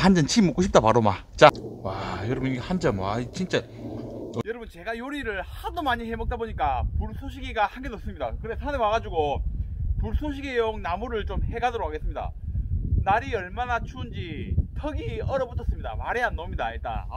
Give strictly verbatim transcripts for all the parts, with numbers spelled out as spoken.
한 점 침 먹고 싶다 바로 막. 자, 와 여러분 이게 한 점 와 진짜. 여러분 제가 요리를 하도 많이 해 먹다 보니까 불쏘시개가 한 개도 없습니다. 그래서 산에 와가지고 불쏘시개용 나무를 좀 해가도록 하겠습니다. 날이 얼마나 추운지 턱이 얼어붙었습니다. 말이 안 나옵니다. 일단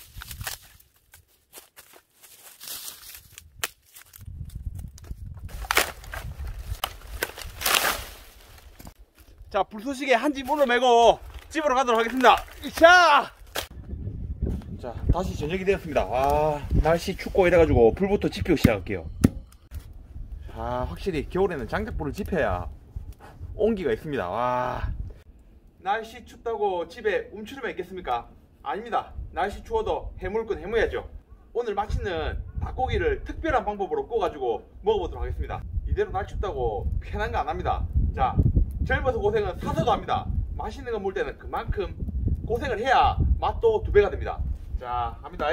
자, 불쏘시개 한 집 올라매고 집으로 가도록 하겠습니다. 자, 자 다시 저녁이 되었습니다. 아, 날씨 춥고 이래가지고 불부터 지피고 시작할게요. 아, 확실히 겨울에는 장작불을 지펴야 온기가 있습니다. 와, 날씨 춥다고 집에 움츠리면 있겠습니까? 아닙니다. 날씨 추워도 해물건 해무야죠. 오늘 맛있는 닭고기를 특별한 방법으로 구워가지고 먹어보도록 하겠습니다. 이대로 날 춥다고 편한 거 안 합니다. 자, 젊어서 고생은 사서도 합니다. 맛있는 거 먹을 때는 그만큼 고생을 해야 맛도 두 배가 됩니다. 자, 갑니다.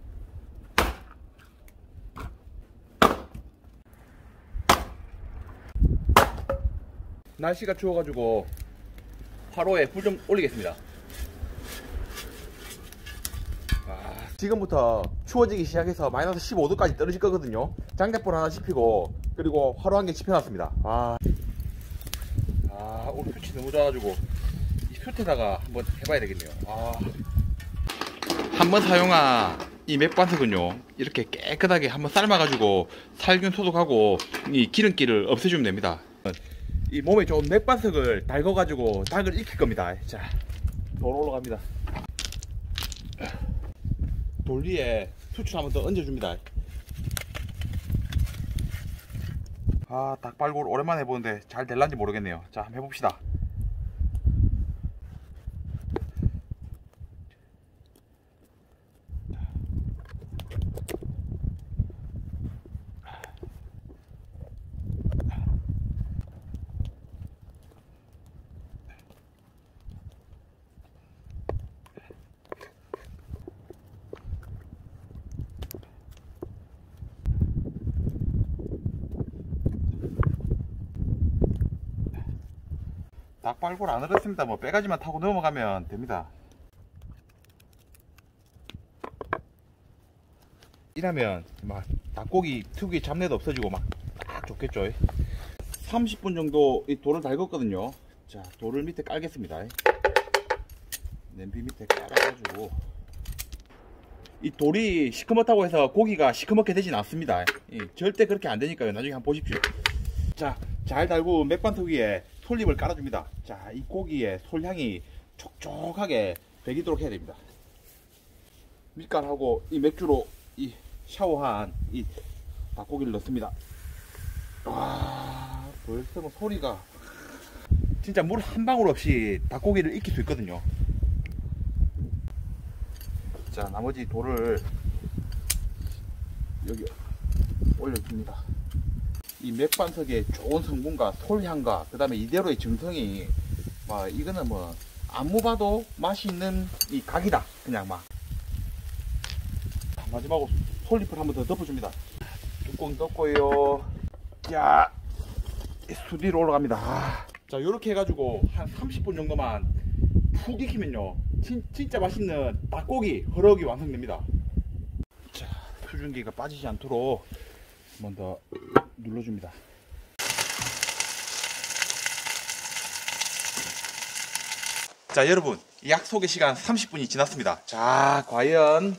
날씨가 추워가지고 화로에 불 좀 올리겠습니다. 아, 지금부터 추워지기 시작해서 마이너스 십오 도까지 떨어질 거거든요. 장작불 하나 지피고 그리고 화로 한 개 지펴놨습니다. 아, 아 오늘 수치 너무 좋아가지고 이 숯에다가 한번 해봐야 되겠네요. 아, 한번 사용한 이 맥반석은요 이렇게 깨끗하게 한번 삶아가지고 살균 소독하고 이 기름기를 없애주면 됩니다. 이 몸에 좋은 맥반석을 달궈가지고 닭을 익힐 겁니다. 자, 돌 올라갑니다. 돌 위에 수출 한번 더 얹어줍니다. 아, 닭발골 오랜만에 해보는데 잘 될란지 모르겠네요. 자, 한번 해봅시다. 닭발골 안 얼었습니다. 뭐 빼가지만 타고 넘어가면 됩니다. 이러면 막 닭고기 특유의 잡내도 없어지고 막 딱 좋겠죠. 삼십 분 정도 이 돌을 달궜거든요. 자, 돌을 밑에 깔겠습니다. 냄비 밑에 깔아가지고 이 돌이 시커멓다고 해서 고기가 시커멓게 되진 않습니다. 예, 절대 그렇게 안 되니까요. 나중에 한번 보십시오. 자, 잘 달군 맥반석 위에 솔잎을 깔아줍니다. 자, 이 고기에 솔향이 촉촉하게 배기도록 해야 됩니다. 밀가루하고 이 맥주로 이 샤워한 이 닭고기를 넣습니다. 와, 벌써 뭐 소리가 진짜 물 한 방울 없이 닭고기를 익힐 수 있거든요. 자, 나머지 돌을 여기 올려줍니다. 이 맥반석의 좋은 성분과 솔향과 그 다음에 이대로의 정성이 막 이거는 뭐 아무 봐도 맛이 있는 이 각이다. 그냥 막 마지막으로 솔잎을 한번 더 덮어줍니다. 뚜껑 덮고요. 자, 숯 위로 올라갑니다. 자, 요렇게 해가지고 한 삼십 분 정도만 푹 익히면요 진, 진짜 맛있는 닭고기 허럭이 완성됩니다. 자, 수증기가 빠지지 않도록 한 번 더 눌러줍니다. 자, 여러분 약속의 시간 삼십 분이 지났습니다. 자, 과연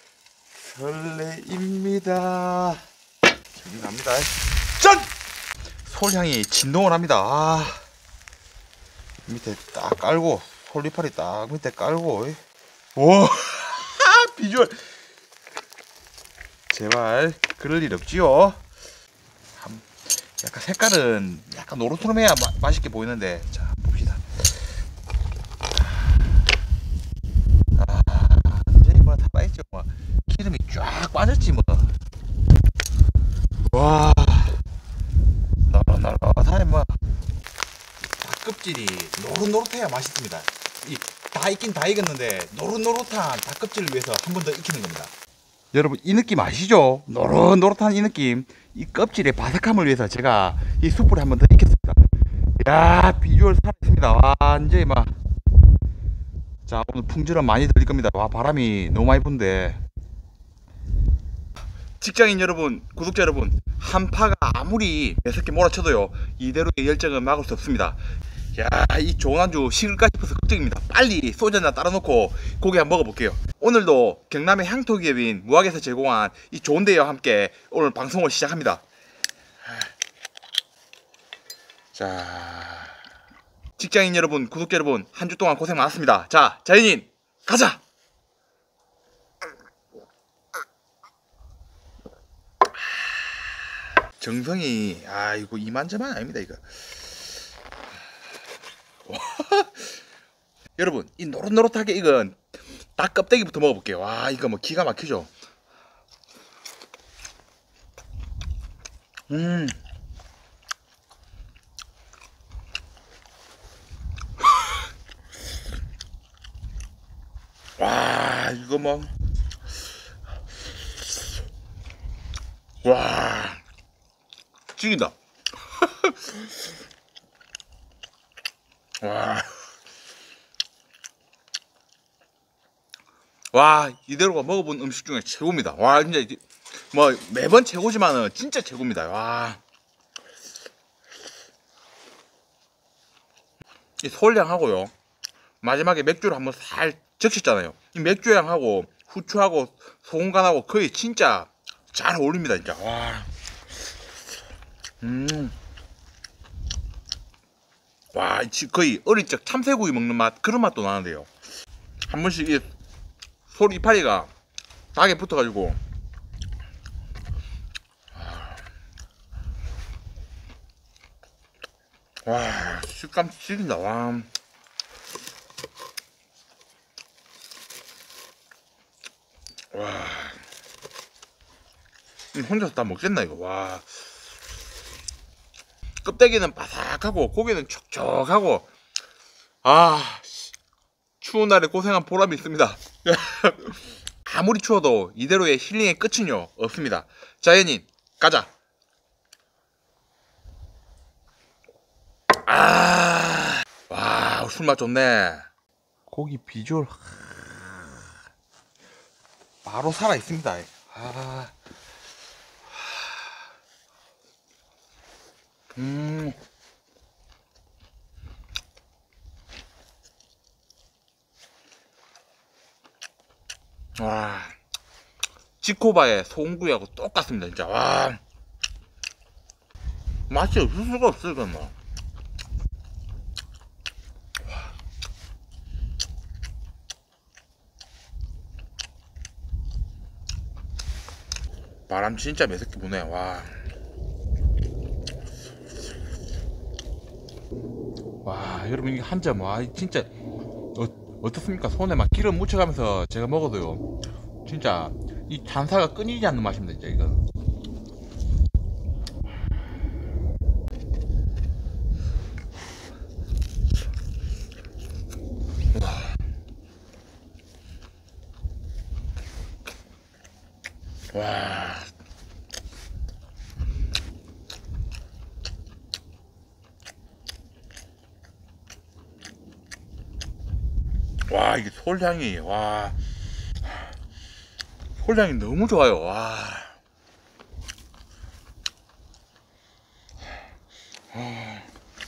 설레입니다. 저기 갑니다. 짠! 솔향이 진동을 합니다. 아, 밑에 딱 깔고 솔잎알이 딱 밑에 깔고 와 비주얼 제발 그럴 일 없지요. 약간 색깔은 약간 노릇노릇해야 마, 맛있게 보이는데. 자, 봅시다. 아, 이제 뭐 다 빠졌죠. 뭐 기름이 쫙 빠졌지 뭐. 와, 노릇노릇하네 뭐. 닭껍질이 노릇노릇해야 맛있습니다. 이 다 익긴 다 익었는데 노릇노릇한 닭껍질을 위해서 한 번 더 익히는 겁니다. 여러분 이 느낌 아시죠? 노릇노릇한 이 느낌. 이 껍질의 바삭함을 위해서 제가 이 숯불에 한 번 더 익혔습니다. 야, 비주얼 살아있습니다. 완전히 막 자, 오늘 풍질은 많이 들릴 겁니다. 와, 바람이 너무 많이 부는데. 직장인 여러분, 구독자 여러분, 한파가 아무리 매섭게 몰아쳐도요, 이대로의 열정은 막을 수 없습니다. 야, 이 좋은 안주 식을까 싶어서 걱정입니다. 빨리 소주 한잔 따라 놓고 고기 한번 먹어볼게요. 오늘도 경남의 향토기업인 무학에서 제공한 이 좋은 데와 함께 오늘 방송을 시작합니다. 자, 직장인 여러분, 구독자 여러분, 한 주 동안 고생 많았습니다. 자, 자연인 가자. 정성이, 아, 이거 이만저만 아닙니다, 이거. 여러분, 이 노릇노릇하게 익은 닭 껍데기부터 먹어볼게요. 와, 이거 뭐 기가 막히죠. 음. 와, 이거 뭐. 와, 죽인다. 와. 와, 이대로가 먹어본 음식 중에 최고입니다. 와, 진짜 뭐 매번 최고지만은 진짜 최고입니다. 와, 이 솔향하고요, 마지막에 맥주를 한번 살 적셨잖아요. 이 맥주향하고 후추하고 소금간하고 거의 진짜 잘 어울립니다, 진짜. 와, 음, 와, 거의 어릴 적 참새구이 먹는 맛, 그런 맛도 나는데요. 한 번씩 이 솔 이파리가 닭에 붙어가지고, 와, 식감 죽인다. 와, 와, 혼자서 다 먹겠나 이거. 와, 껍데기는 바삭하고 고기는 촉촉하고, 아, 추운 날에 고생한 보람이 있습니다. 아무리 추워도 이대로의 힐링의 끝은요 없습니다. 자연인 가자. 아, 와, 술맛 좋네. 고기 비주얼 바로 살아 있습니다. 아, 음, 와, 지코바의 소금구이하고 똑같습니다, 진짜. 와, 맛이 없을 수가 없어, 이건 뭐. 바람 진짜 매섭게 부네. 와, 와, 여러분 이게 한 점, 와, 진짜 어, 어떻습니까? 손에 막 기름 묻혀가면서 제가 먹어도요, 진짜 이 단사가 끊이지 않는 맛입니다, 진짜 이거. 와, 와, 이게 솔향이, 와, 솔향이 너무 좋아요. 와, 아,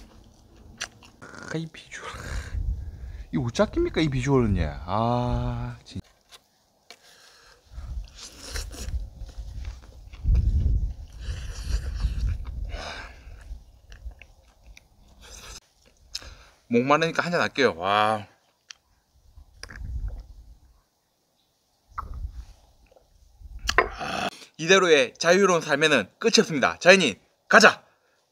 이 비주얼, 이 어쩌깁니까, 이 비주얼은. 예. 아, 진짜. 목마르니까 한잔 할게요. 와, 이대로의 자유로운 삶에는 끝이 없습니다. 자연인 가자.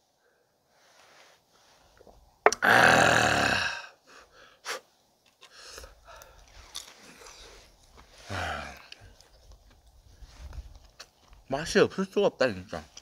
아, 맛이 없을 수가 없다, 진짜.